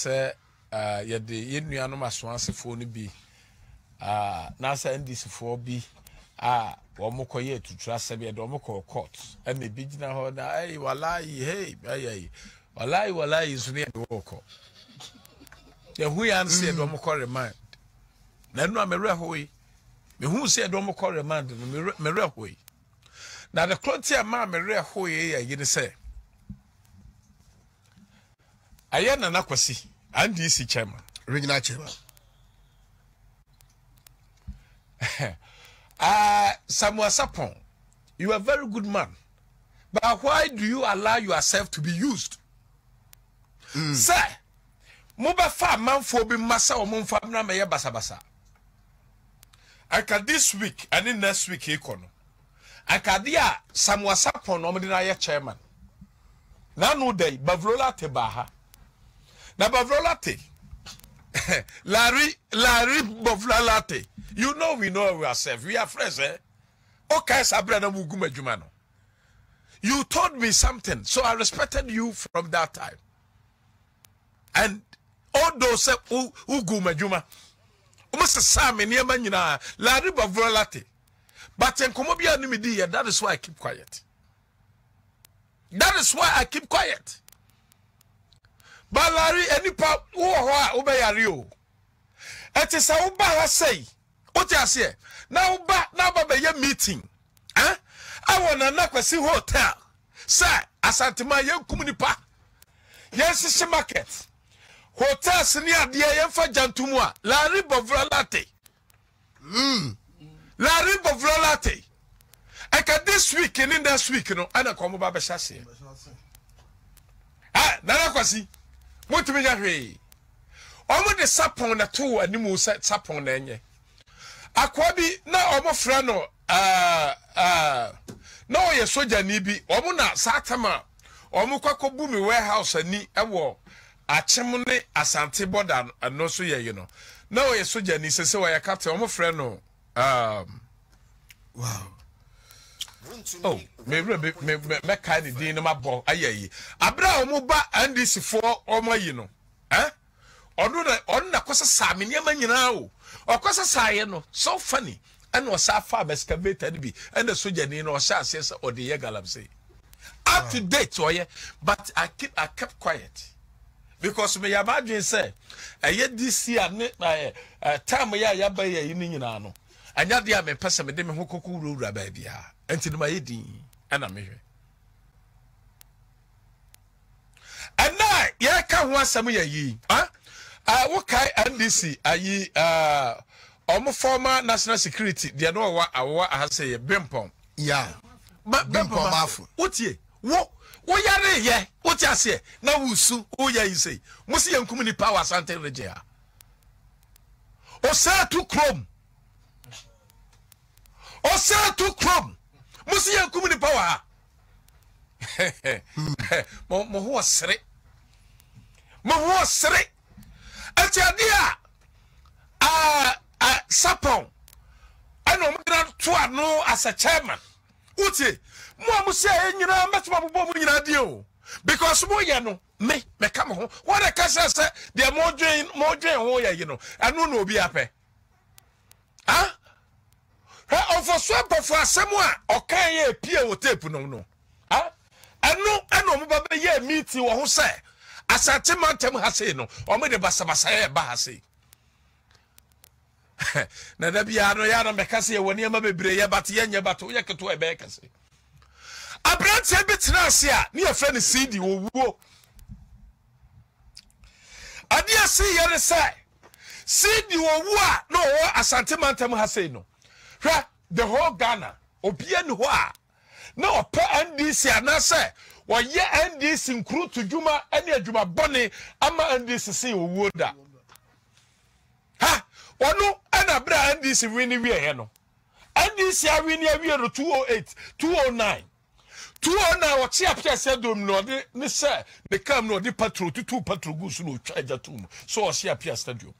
say yɛde yɛnnua no masoansefo no bi na sa ndisifo bi wɔn kɔyɛ tutura sɛbi yɛde wɔn kɔ court ɛna bi gyina hɔ na hey wallahi so ne yɛde wɔkɔ yɛhu ya nse yɛde wɔn kɔ remand na no amerɛ hoi mehu sɛ yɛde wɔn kɔ remand no merɛ hoi na the clotia ma merɛ hoi yɛ yine sɛ ayɛ na nakwasi NDC chairman regional chairman Samuel Sarpong, you are a very good man, but why do you allow yourself to be used? Sir, moba fa man for be massa or mon famna me basa. I can this week and in next week econo. I can dia Samuel Sarpong no me chairman. Na no day Gbevelo Lartey baha. Na Gbevelo Lartey. Larry Gbevelo Lartey. You know we know ourselves. We are friends, eh? Okay, Sabrina Mugumajumano. You told me something, so I respected you from that time. And all those Ugumajuma, almost a Sami near Manina, Larry Gbevelo Lartey. But in Komobia Nimidia, that is why I keep quiet. That is why I keep quiet. But Larry, any part, Ubeyario. It is a Uba say. What you say? Now ba be meeting. I wanna nakwasi hotel. Sir, Ashanti ma yen kumunipa. Yes, she market. Hotel senior dia yen fa jantumu a. Larry Gbevelo Lartey. Larry Gbevelo Lartey. I can this week and in next week, ana komo ba be shase. Nakwasi. What me ya hwe. Omo de Sarpong na to animu Sarpong na enye. Akwabi na omo fra no na oye soja ni bi omo na satama omo kwakobu mi warehouse ani ewo achim ne Ashanti border no so ye no na oye soja ni sese wa ya captain omo fra no wow oh me kind of din no mabo ayeyi abra omo ba NDC for omo yi no onu na kosa sami ne manyina o okosa saye no so funny and was far excavator be and the soldier ni no sha say or the yegalam say up to date oye but I kept quiet because me imagine say this year time ya ba ya yin nyina no anya dia me pese me de me hokoku wura ba bia enti no ma yedin ana me hwe ana ya ka ho asam ya yi what kind NDC ayi former national security they no wa say Bempom yeah Bempom afu otie wo yare ye otie ase na wusu wo ya yi say musi yankum ni power Ashanti region o say to chrome musi yankum ni power mo ho sere Atiadia Sarpong I know to no as a chairman. Uti mo say nyina metuma bobo mu nyina dio because mo ye no me come home. What I can say they are more drain ho ya you know. I no obi ape. For swap for asemo a okan ye pie wo tape no. Eno mo ba ye meet wo ho say Asante mantem hase no o me de basabasa ye ba hase na da bia no ya no mekase ye woni ama bebre ye bat ye nye bato ye keto e be kase abrante bi tenase a ne ye friend CD owuo ade ase ye ne sai CD owu a no wo Asante mantem hase no hwa the whole Ghana obia ni ho a na opa NDC anase Waye NDC nkru to juma ene adwuma bone ama NDC sin owuo da onu ana bra NDC wini wie no NDC awini awie no 208 209 what see apia se dom no de ne se ne kam no de patrol tutu patrol gu so no twaja tum so o see apia stadium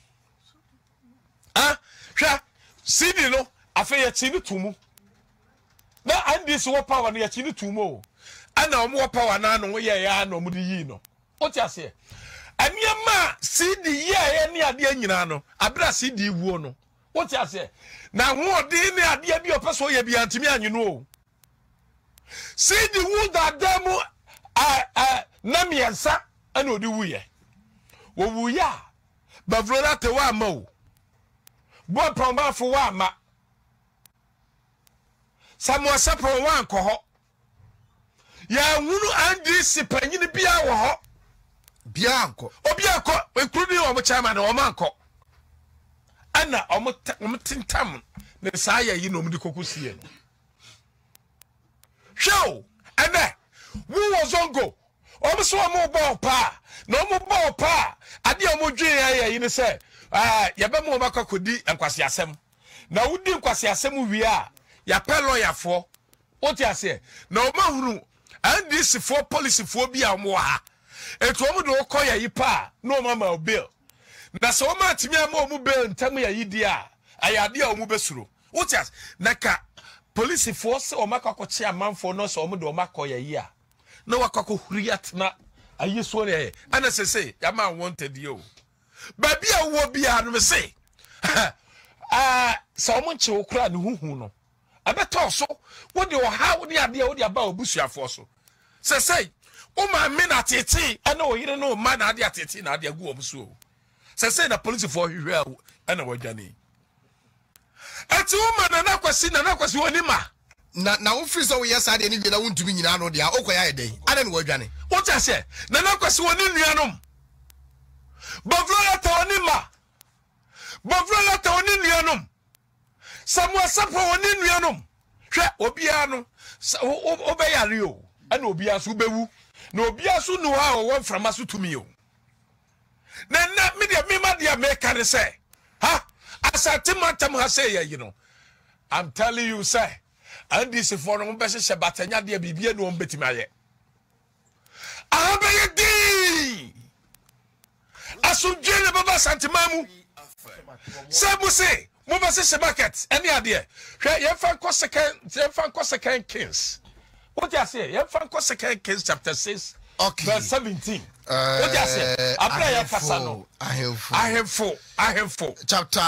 hwa CD no afa ye chi ni tumu na NDC wo power no ye chi ni tumu ana omo power na no ye ya no mu di yi no o ti ase Aniama CD ye ni ade nyina no abra CD wuo no what you say na ho de ni ade bi opeso ye bi antimi anyino o CD wu da demo na miensa ana odi wuye wo wuya Gbevelo Lartey wa ma o bo proma fo wa ma Samuel Sarpong wa anko ho ya hunu andi sipanyini bia wo ho bia anko obi anko ekrudi o mo chairman o manko ana o mo tintam ne saya yi no mudi kokusie no show ana wo zongo o mo so mo bo pa no mo bo pa ade o mo dwe ya yi ne se ya be mo makakodi enkwase asem na wudi enkwase asem wi a ya pe lawyer fo o ti ase na o mahuru and this for policy for bi a mo ha etu o mo do koya yi pa no mama o bill na so ma timi ama o mu bill ntam ya yi dia ayade a o mu besuro o ti ase na ka police for se o makako chi amanfo no so o mu do makoya yi a na wakako huriyat na ayi so ne ana sese ya ma wanted you baby a wo bia no me say so mo nche okura ne huhu no abeto so wo de o ha wo de ade wo de aba obusuafo so say o ma me na tete ana o yire no ma na ade atete na ade agu obusu say na police for hwe ana wadwane ati o ma na kwasi woni ma na wo free so yes ade ni bi na wontumi nyina no de a okoya eden ana ne wadwane wo ta se na kwasi woni nuanom Gbevelo Lartey woni ma Gbevelo Lartey woni nuanom Samuel Sarpong woni nuanom hwe obia no obeyare o ana obia so bewu na obia so no ha o wonframa so tumi o na me ma dia make can say ha Ashanti matam ha say you know I'm telling you say and this for no be se batanya dia bibia no betima ye abaye di asujele baba santimamu sebuse mo ba se market any ade hwe ye fan ko second Kings what you say ye fan ko second Kings chapter 6 okay verse 17 what you say abra ya kasano ahemfo chapter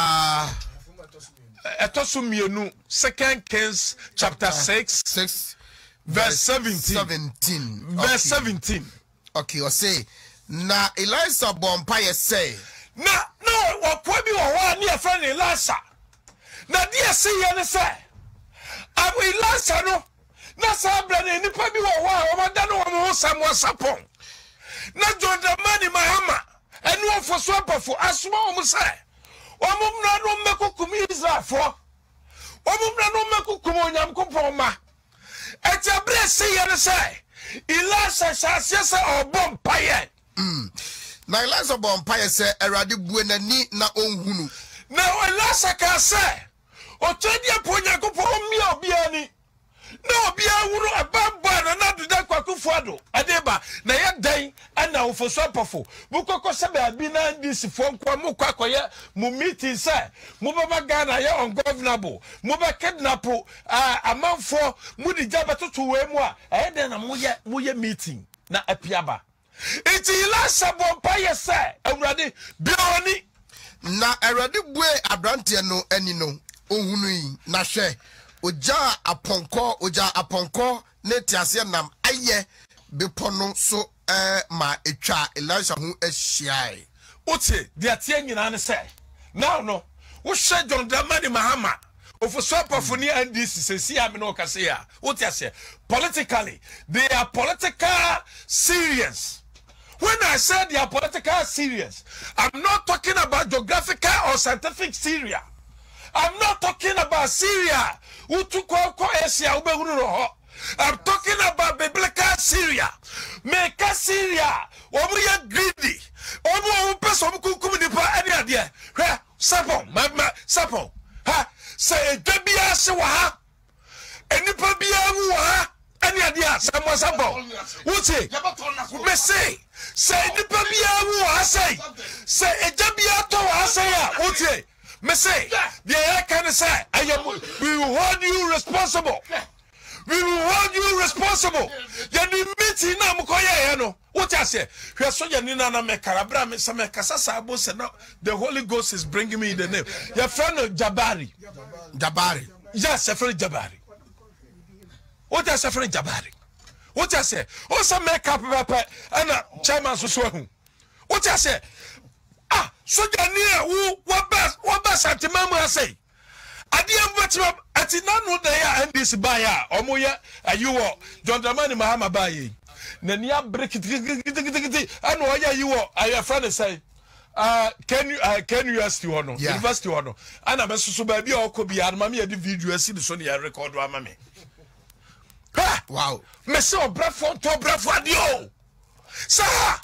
etosumienu second Kings chapter 6 verse 17 verse 17 okay o say na Elisha bompa ye say na no wakwa bi wo ho ani e friend Elisha na dia say ye ne say abu Elisha no na sabra ne nipa bi wo ho a wo da no wo Samuel Sarpong na Jordan mani mahama enu ofo so apafo asoma wo say wo mumna no mekukum Israel fo wo mumna no mekukum onyam kopoma etia bre say ye ne say Elisha shasiasa obompa ye na Elisha bompire say erade bue nani na onhunu na Elisha ka say o twedi aponya kopo mi obiani na obia wuru abamba na duda kwakufu ado adeba na ye dan ana ofoso apofo bukoko sebe abi na ndisifo nkwa mu kwakoye mu meeting say mu baba Ghana ye ungovernable mu ba kidnap amanfo mu di jabatoto we mu a eden na mu ye meeting na apiaba iti Elisha bompa ye say awurade bioni na awurade bue abrante no ani no ohunu yi na hwe oja aponko ne tiase nam aye bepono so ma etwa Elisha hu ahyiai otie de atie nyina ne say now no wo hwe John Dramani Mahama ofosopafoni NDC sesi am no kase ya otie say politically they are political serious. When I said they are political serious, I'm not talking about geographical or scientific Syria. I'm not talking about Syria. I'm talking about biblical Syria. Make Syria. Omuya greedy. Omu person kukum nipa any idea. Sarpong. Ha say debia se wa ha. Enipa bia wu ha. Any idea Samuel Sarpong. Wuti. Me say nipa bia wu ha say debia to ha say ya. Wuti. Me say the can say we will hold you responsible. We will hold you responsible. Then you meet enti na mkoye no what I say hwe soja ni na me karabra me se me kasa sabo se na the Holy Ghost is bringing me in the name your friend Jabari yes your friend Jabari what I say friend Jabari what I say o se make up papa ana chairman so hu what I say soja ni wo ba santimamu asay adia betima atina no da ya ndis ba ya omoye ayiwo John Dramani Mahama ba yi na nia break and oya yiwo aya friend say can you ask you no university no ana mesusu ba bia okobi anma me di video asi the so na record ama me wow me say obrafo to obrafo adio sa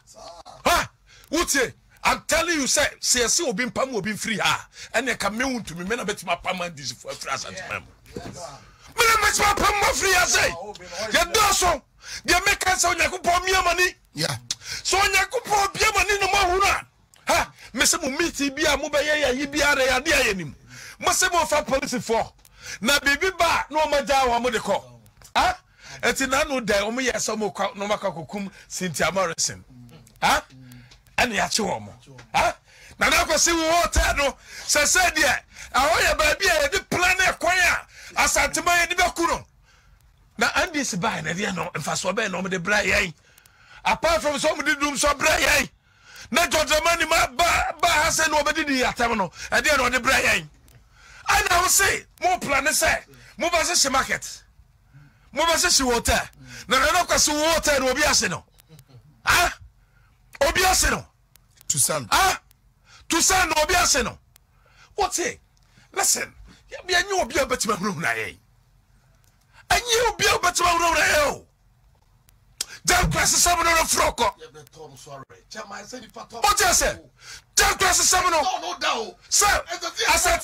utie I'm telling you, say obi mpam obi free ha. And you can me to me na betima pam this for free Ashanti mem. Me na betima pam free say. You do so. You make us on Yakupon me money. Yeah. So on Yakupon be money no more huna. Ha, me se mo meet bia mo be ye bia re ade ayenim. Mo se mo fa police for. Na bibi ba no ma ja wa mo de ko. Ha? Enti na no dai o mo ye so mo no maka kokum Cynthia Morrison. Ha? And ya chiwomo na na kwesi water no se dia ahoya ba bia de plan e kwan a Asante man de bekuno na andis ba na dia no mfaso ba no de bra yan apart from some de dum so bra yan na Dramani ma ba hase no obedi di atam no e dia no de bra yan ana wo say mo plan say mo ba se market mo ba se water na kwesi water no obi ase no obi ase no to send no obi ase no what say listen ya nyu obi abetima hunu na ye anyi obi abetima hunu na ye o dan kwase samu no froko what you say dan kwase samu no no doubt sir